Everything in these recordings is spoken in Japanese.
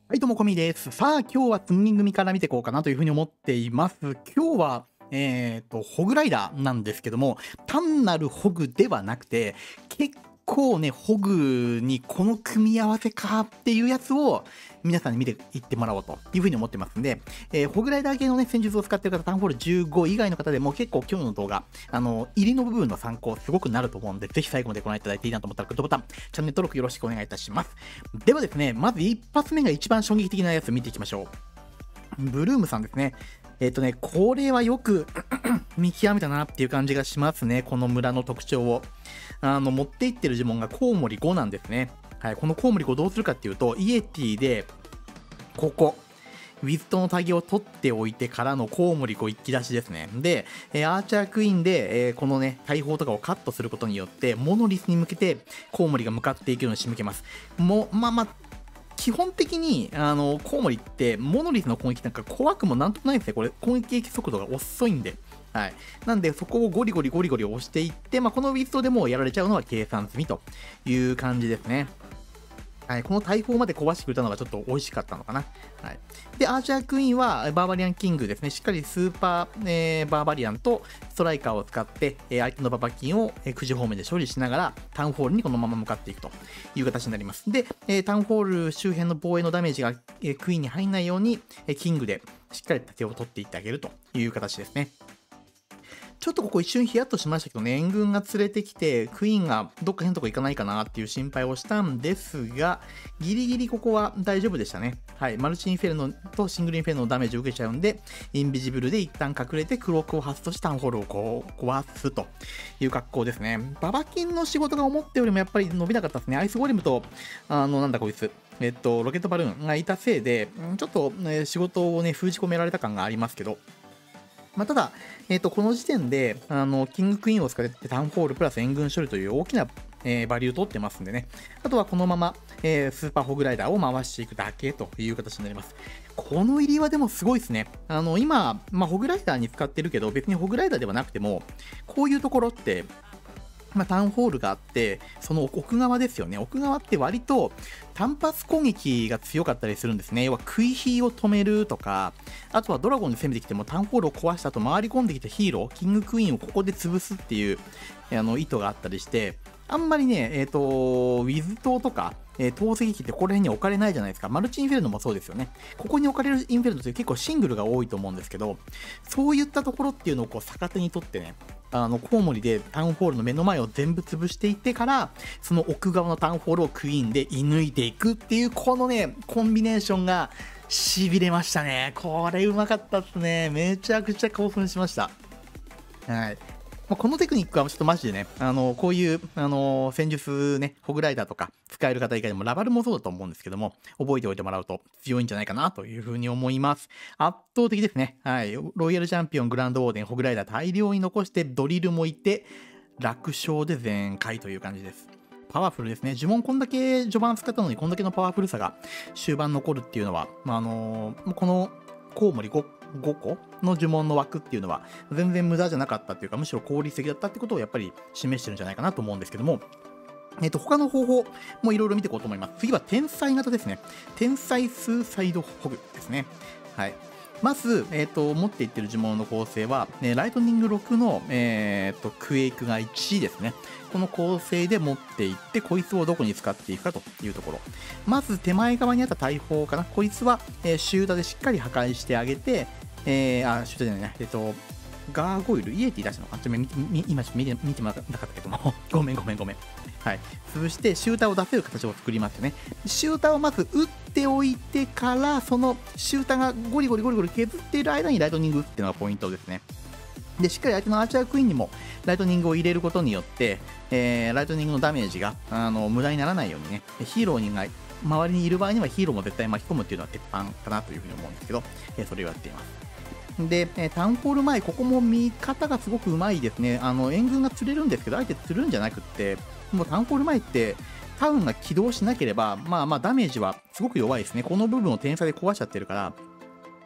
はい、どうも、こみです。さあ、今日は積み組から見ていこうかなというふうに思っています。今日は、ホグライダーなんですけども、単なるホグではなくて、結構ね、ホグにこの組み合わせかっていうやつを皆さんに見ていってもらおうというふうに思ってますんで、ホグライダー系のね、戦術を使っている方、タウンホール15以外の方でも結構今日の動画、入りの部分の参考すごくなると思うんで、ぜひ最後までご覧いただいていいなと思ったらグッドボタン、チャンネル登録よろしくお願いいたします。ではですね、まず一発目が一番衝撃的なやつ見ていきましょう。ブルームさんですね。これはよく見極めたなっていう感じがしますね。この村の特徴を。持っていってる呪文がコウモリ5なんですね。はい、このコウモリ5どうするかっていうと、イエティで、ここ、ウィズトのタグを取っておいてからのコウモリ5一気出しですね。で、アーチャークイーンで、このね、大砲とかをカットすることによって、モノリスに向けてコウモリが向かっていくように仕向けます。基本的に、コウモリって、モノリスの攻撃なんか怖くもなんともないですね。これ、攻撃速度が遅いんで。はい。なんで、そこをゴリゴリ押していって、このウィズトでもうやられちゃうのは計算済みという感じですね。はい、この大砲まで壊してくれたのがちょっと美味しかったのかな。はい、で、アーチャークイーンはバーバリアンキングですね。しっかりスーパー、バーバリアンとストライカーを使って、相手のババキンを、9時方面で処理しながら、タウンホールにこのまま向かっていくという形になります。で、タウンホール周辺の防衛のダメージが、クイーンに入らないように、キングでしっかり盾を取っていってあげるという形ですね。ちょっとここ一瞬ヒヤッとしましたけどね、援軍が連れてきて、クイーンがどっか変なとこ行かないかなっていう心配をしたんですが、ギリギリここは大丈夫でしたね。はい、マルチインフェルノとシングルインフェルノのダメージを受けちゃうんで、インビジブルで一旦隠れてクロークを発動してタウンホールをこう壊すという格好ですね。ババキンの仕事が思ったよりもやっぱり伸びなかったですね。アイスゴレムと、なんだこいつ。ロケットバルーンがいたせいで、ちょっと、仕事をね、封じ込められた感がありますけど、ただ、この時点で、キングクイーンを使ってタウンホールプラス援軍処理という大きな、バリューを取ってますんでね。あとはこのまま、スーパーホグライダーを回していくだけという形になります。この入りはでもすごいですね。今、ホグライダーに使ってるけど、別にホグライダーではなくても、こういうところって、タウンホールがあって、その奥側ですよね。奥側って割と単発攻撃が強かったりするんですね。要は食い火を止めるとか、あとはドラゴンで攻めてきてもタウンホールを壊した後回り込んできたヒーロー、キングクイーンをここで潰すっていう意図があったりして、あんまりね、ウィズ島とか、投石機ってここら辺に置かれないじゃないですか。マルチインフェルノもそうですよね。ここに置かれるインフェルノって結構シングルが多いと思うんですけど、そういったところっていうのをこう逆手にとってね、コウモリでタウンホールの目の前を全部潰していってから、その奥側のタウンホールをクイーンで射抜いていくっていう、このね、コンビネーションが痺れましたね。これうまかったっすね。めちゃくちゃ興奮しました。はい。このテクニックはちょっとマジでね、こういう、戦術ね、ホグライダーとか使える方以外でもラバルもそうだと思うんですけども、覚えておいてもらうと強いんじゃないかなというふうに思います。圧倒的ですね。はい。ロイヤルチャンピオン、グランドオーデン、ホグライダー大量に残してドリルもいて、楽勝で全開という感じです。パワフルですね。呪文こんだけ序盤使ったのにこんだけのパワフルさが終盤残るっていうのは、このコウモリ5個の呪文の枠っていうのは全然無駄じゃなかったっていうか、むしろ効率的だったってことをやっぱり示してるんじゃないかなと思うんですけども、他の方法もいろいろ見ていこうと思います。次は天才型ですね。天才スーサイドホグですね。はい。まず、持っていってる呪文の構成は、ライトニング6の、クエイクが1ですね。この構成で持っていって、こいつをどこに使っていくかというところ。まず手前側にあった大砲かな。こいつは、シュータでしっかり破壊してあげて、シュータじゃないね。ガーゴイル、イエティ出したのか今見てもらなかったけども。ごめん。はい。潰して、シューターを出せる形を作りますよね。シューターをまず打っておいてから、そのシューターがゴリゴリ削っている間にライトニング打つっていうのがポイントですね。で、しっかり相手のアーチャークイーンにもライトニングを入れることによって、ライトニングのダメージが無駄にならないようにね、ヒーローが周りにいる場合にはヒーローも絶対巻き込むっていうのは鉄板かなというふうに思うんですけど、それをやっています。で、タウンホール前、ここも見方がすごくうまいですね。援軍が釣れるんですけど、あえて釣るんじゃなくって、もうタウンホール前って、タウンが起動しなければ、ダメージはすごく弱いですね。この部分を点差で壊しちゃってるから、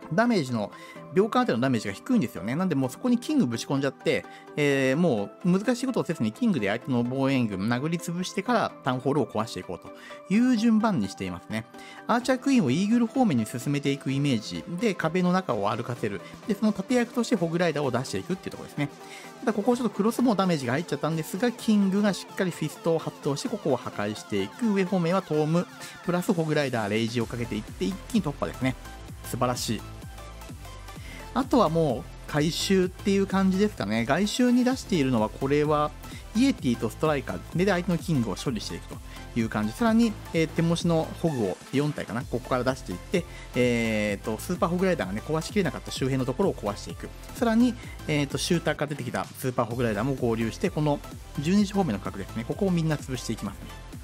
ダメージの、秒間当てのダメージが低いんですよね。なんでもうそこにキングぶち込んじゃって、もう難しいことをせずにキングで相手の防衛軍殴り潰してからタウンホールを壊していこうという順番にしていますね。アーチャークイーンをイーグル方面に進めていくイメージで壁の中を歩かせる。で、その盾役としてホグライダーを出していくっていうところですね。ただここちょっとクロスボウダメージが入っちゃったんですが、キングがしっかりフィストを発動してここを破壊していく。上方面はトーム、プラスホグライダー、レイジをかけていって一気に突破ですね。素晴らしい。あとはもう回収っていう感じですかね。外周に出しているのは、これはイエティとストライカーで相手のキングを処理していくという感じ。さらに、手持ちのホグを4体かな、ここから出していって、スーパーホグライダーがね、壊しきれなかった周辺のところを壊していく。さらに、シューターから出てきたスーパーホグライダーも合流して、この12時方面の角ですね、ここをみんな潰していきますね。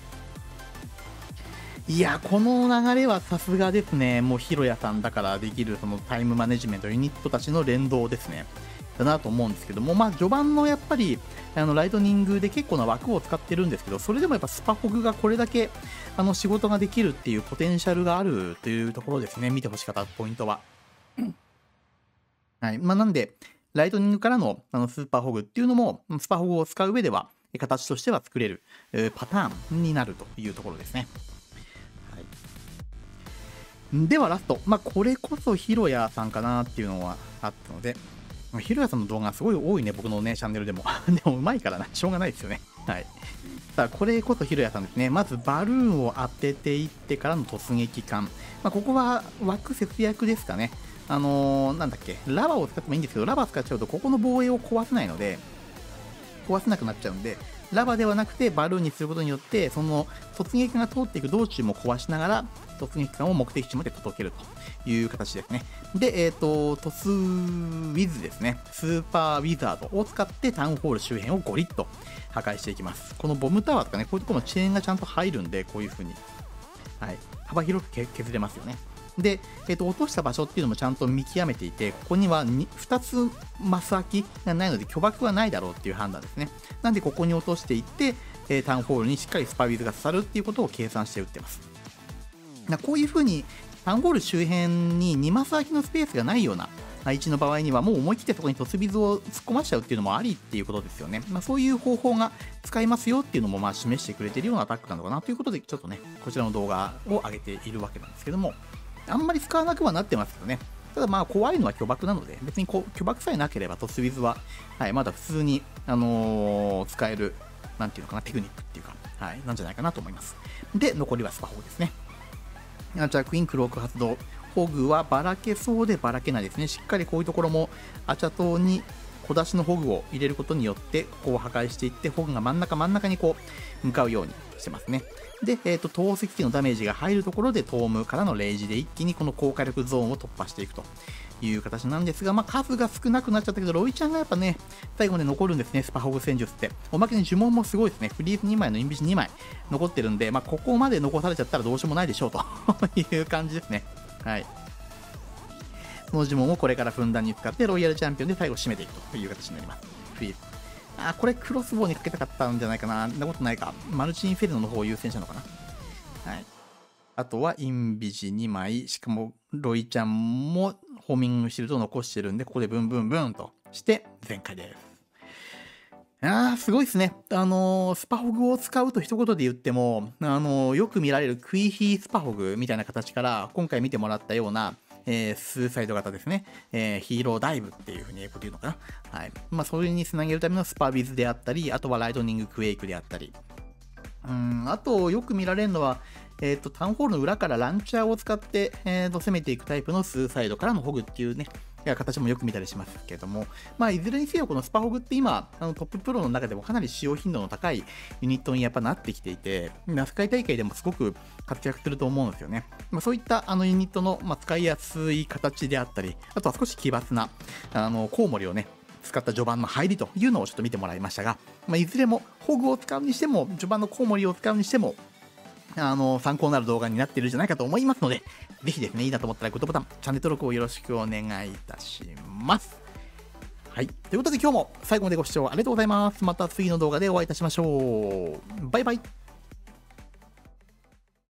いや、この流れはさすがですね。もうヒロヤさんだからできるそのタイムマネジメントユニットたちの連動ですね。だなと思うんですけども、まあ序盤のやっぱりライトニングで結構な枠を使ってるんですけど、それでもやっぱスパホグがこれだけ仕事ができるっていうポテンシャルがあるというところですね。見てほしかったポイントは。はい。まあなんで、ライトニングからのスーパーホグっていうのも、スパホグを使う上では形としては作れるパターンになるというところですね。ではラスト、まあ、これこそヒロヤさんかなっていうのはあったので、ヒロヤさんの動画すごい多いね、僕のね、チャンネルでも。でもうまいからな、しょうがないですよね。はい。さあ、これこそヒロヤさんですね。まずバルーンを当てていってからの突撃艦。まあ、ここは枠節約ですかね。なんだっけ、ラバーを使ってもいいんですけど、ラバー使っちゃうと、ここの防衛を壊せないので、壊せなくなっちゃうんで、ラバではなくてバルーンにすることによって、その突撃が通っていく道中も壊しながら、突撃艦を目的地まで届けるという形ですね。で、トスウィズですね。スーパーウィザードを使ってタウンホール周辺をゴリッと破壊していきます。このボムタワーとかね、こういうところの遅延がちゃんと入るんで、こういう風に、はい、幅広く削れますよね。で、落とした場所っていうのもちゃんと見極めていて、ここには 2つマス空きがないので、巨爆はないだろうっていう判断ですね。なんで、ここに落としていって、タウンホールにしっかりスパウィズが刺さるっていうことを計算して打ってます。こういう風に、タウンホール周辺に2マス空きのスペースがないような配置の場合には、もう思い切ってそこにトスビズを突っ込ましちゃうっていうのもありっていうことですよね。そういう方法が使えますよっていうのも示してくれているようなアタックなのかなということで、ちょっとね、こちらの動画を上げているわけなんですけども、あんまり使わなくはなってますけどね。ただまあ怖いのは巨爆なので、別に巨爆さえなければトスビズは、はい、まだ普通に、使える、なんていうのかな、テクニックっていうか、はい、なんじゃないかなと思います。で、残りはスパホグですね。アーチャークイーン、クローク発動。ホグはばらけそうでばらけないですね。しっかりこういうところも、アチャ島に小出しのホグを入れることによって、ここを破壊していって、ホグが真ん中にこう、向かうようにしてますね。で、投石機のダメージが入るところで、トームからのレイジで一気にこの高火力ゾーンを突破していくという形なんですが、まあ、数が少なくなっちゃったけど、ロイちゃんがやっぱね、最後まで残るんですね、スパホグ戦術って。おまけに呪文もすごいですね。フリーズ2枚のインビジ2枚残ってるんで、まあ、ここまで残されちゃったらどうしようもないでしょうという感じですね。はい。その呪文をこれからふんだんに使って、ロイヤルチャンピオンで最後締めていくという形になります。フリーズ。これクロスボウにかけたかったんじゃないかな。そんなことないか。マルチインフェルノの方を優先したのかな。はい。あとはインビジ2枚、しかもロイちゃんもホーミングシールドを残してるんで、ここでブンブンブンとして全開です。すごいですね。スパホグを使うと一言で言っても、よく見られるクイヒースパホグみたいな形から、今回見てもらったような、スーサイド型ですね。ヒーローダイブっていう風に英語で言うのかな。はい。まあ、それにつなげるためのスパビズであったり、あとはライトニングクエイクであったり。あと、よく見られるのは、タウンホールの裏からランチャーを使って、攻めていくタイプのスーサイドからのホグっていうね、形もよく見たりしますけども、まあ、いずれにせよ、このスパホグって今、トッププロの中でもかなり使用頻度の高いユニットにやっぱなってきていて、世界大会でもすごく活躍すると思うんですよね。まあ、そういったユニットの、使いやすい形であったり、あとは少し奇抜な、コウモリをね、使った序盤の入りというのをちょっと見てもらいましたが、いずれもホグを使うにしても、序盤のコウモリを使うにしても、参考になる動画になっているんじゃないかと思いますので、ぜひですね、いいなと思ったらグッドボタン、チャンネル登録をよろしくお願いいたします。はい。ということで今日も最後までご視聴ありがとうございます。また次の動画でお会いいたしましょう。バイバイ。